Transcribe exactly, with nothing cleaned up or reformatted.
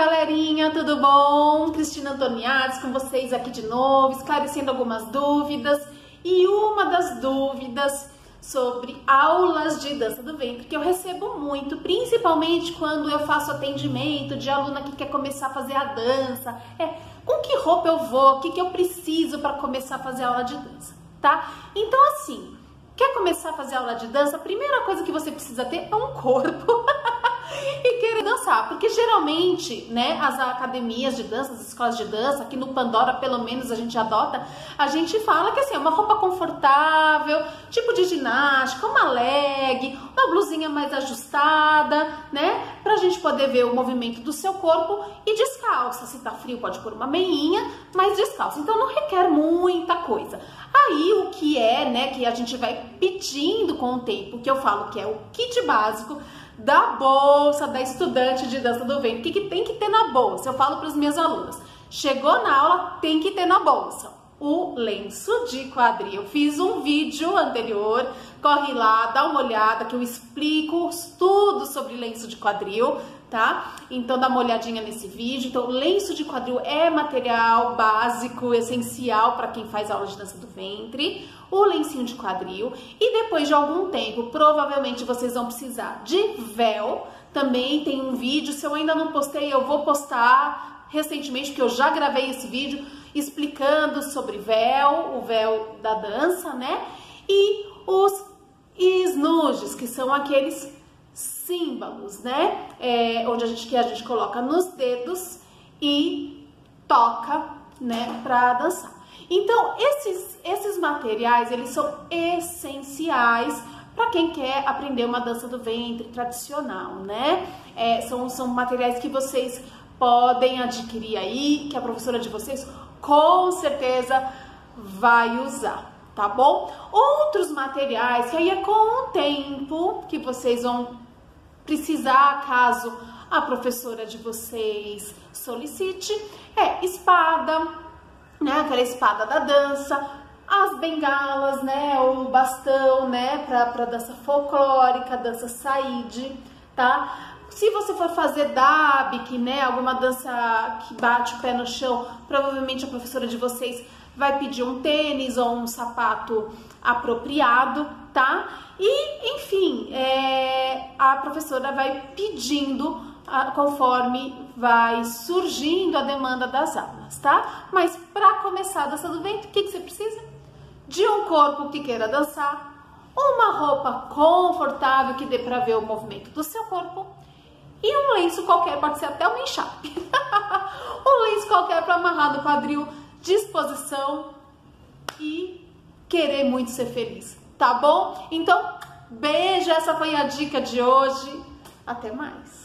galerinha, tudo bom? Cristina Antoniades com vocês aqui de novo, esclarecendo algumas dúvidas. E uma das dúvidas sobre aulas de dança do ventre que eu recebo muito, principalmente quando eu faço atendimento de aluna que quer começar a fazer a dança, é com que roupa eu vou, o que, que eu preciso para começar a fazer a aula de dança, tá? Então assim, quer começar a fazer aula de dança, a primeira coisa que você precisa ter é um corpo e querer dançar, porque geralmente, né, as academias de dança, as escolas de dança, aqui no Pandora pelo menos a gente adota, a gente fala que assim, é uma roupa confortável, tipo de ginástica, uma leg, uma blusinha mais ajustada, né, pra gente poder ver o movimento do seu corpo e descalça, se tá frio pode pôr uma meinha, mas descalça, então não requer muita coisa. Aí o que é, né, que a gente vai pedindo com o tempo, que eu falo que é o kit básico da bolsa da estudante de dança do ventre. O que, que tem que ter na bolsa? Eu falo para as minhas alunas. Chegou na aula, tem que ter na bolsa o lenço de quadril. Fiz um vídeo anterior, corre lá, dá uma olhada que eu explico tudo sobre lenço de quadril, tá? Então dá uma olhadinha nesse vídeo. Então lenço de quadril é material básico, essencial para quem faz aula de dança do ventre. O lencinho de quadril e depois de algum tempo, provavelmente vocês vão precisar de véu. Também tem um vídeo, se eu ainda não postei, eu vou postar recentemente, porque eu já gravei esse vídeo explicando sobre véu, o véu da dança, né? E os esnuges, que são aqueles símbolos, né? É, onde a gente, que a gente coloca nos dedos e toca, né, pra dançar. Então, esses, esses materiais, eles são essenciais para quem quer aprender uma dança do ventre tradicional, né? É, são, são materiais que vocês podem adquirir aí, que a professora de vocês com certeza vai usar, tá bom? Outros materiais, que aí é com o tempo que vocês vão precisar, caso a professora de vocês solicite, é espada, né, aquela espada da dança, as bengalas, né, o bastão, né, pra, pra dança folclórica, dança saíde, tá? Se você for fazer dabique, né, alguma dança que bate o pé no chão, provavelmente a professora de vocês vai pedir um tênis ou um sapato apropriado, tá? E, enfim, é, a professora vai pedindo conforme vai surgindo a demanda das aulas, tá? Mas para começar a dança do ventre, o que, que você precisa? De um corpo que queira dançar, uma roupa confortável que dê para ver o movimento do seu corpo e um lenço qualquer, pode ser até uma encharpe. Um lenço qualquer para amarrar no quadril, disposição e querer muito ser feliz, tá bom? Então, beijo, essa foi a dica de hoje. Até mais!